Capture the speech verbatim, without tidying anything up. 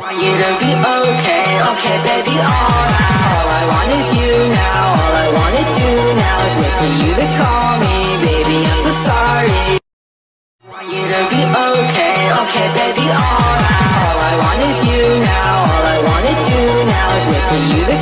want you to be okay, okay baby, alright. All I want is you now, all I wanna do now is wait for you to call me, baby, I'm so sorry. I want you to be okay, okay baby, alright. All I want is you now, all I wanna do now is wait for you to